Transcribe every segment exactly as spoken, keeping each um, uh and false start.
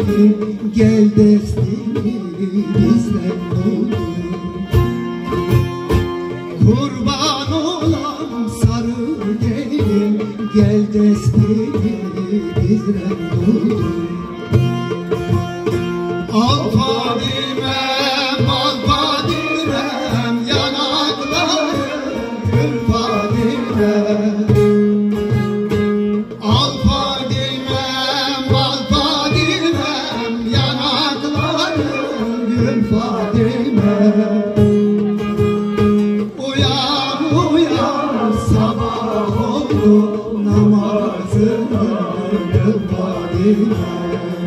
gelin, gel destini bizden doldur. Kurban olan sarı gelin, gel destini bizden doldur. Al Fadimem, al Fadimem, yanaklarım gül Fadimem. Al Fadimem, al Fadimem, yanaklarım gül Fadimem. Uyan uyan sabah oldu, namazını kıl Fadimem.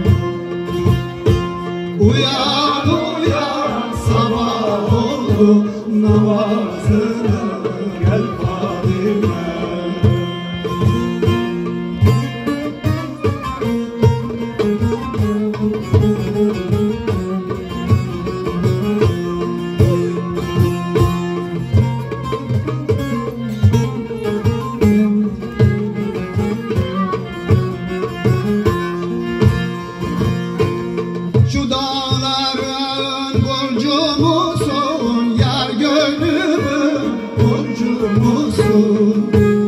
Uyan uyan sabah oldu, namazını gel Fadime. Şu dağların borcu musun, yar gönlümün borcu musun?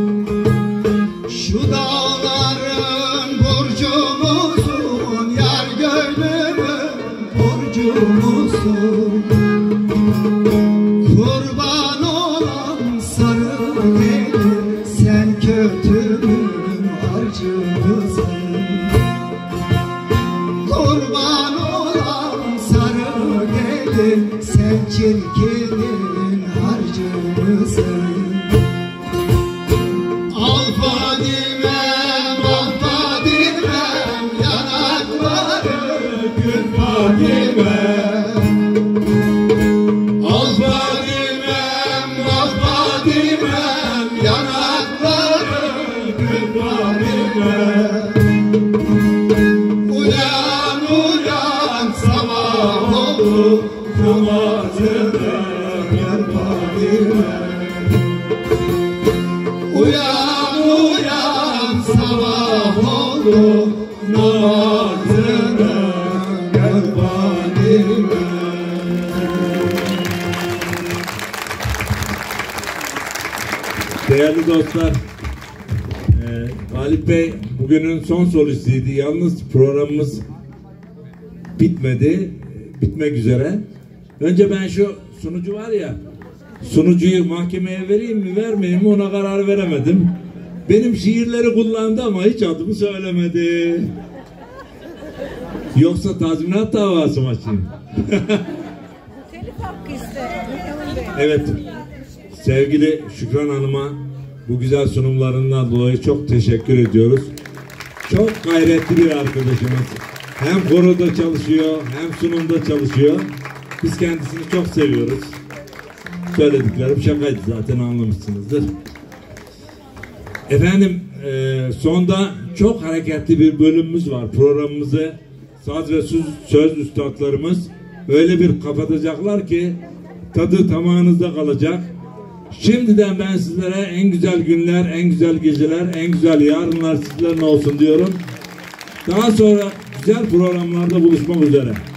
Şu dağların borcu musun, yar gönlümün borcu musun? Kurban olan sarı gelin, sen kötünün harcısın. Kurban olan sarı gelin, sen çirkinin harcısın. Al Fadimem, al Fadimem, yanakları gül Fadimem. Al Fadimem, al Fadimem, yanakları gül Fadimem. Uyan uyan sabah oldu, namazını gel Fadime. Uyan uyan sabah oldu, namazını gel Fadime. Değerli dostlar, e, Galip Bey bugünün son solistiydi. Yalnız programımız bitmedi, bitmek üzere. Önce ben şu sunucu var ya, sunucuyu mahkemeye vereyim mi vermeyeyim mi ona karar veremedim. Benim şiirleri kullandı ama hiç adımı söylemedi. Yoksa tazminat davası mı açayım? Telif hakkı isterim. Evet, sevgili Şükran Hanım'a bu güzel sunumlarından dolayı çok teşekkür ediyoruz. Çok gayretli bir arkadaşımız. Hem koroda çalışıyor, hem sunumda çalışıyor. Biz kendisini çok seviyoruz. Söylediklerim şakaydı, zaten anlamışsınızdır. Efendim, e, sonda çok hareketli bir bölümümüz var. Programımızı saz ve söz, söz üstadlarımız öyle bir kapatacaklar ki tadı damağınızda kalacak. Şimdiden ben sizlere en güzel günler, en güzel geceler, en güzel yarınlar sizlerin olsun diyorum. Daha sonra güzel programlarda buluşmak üzere.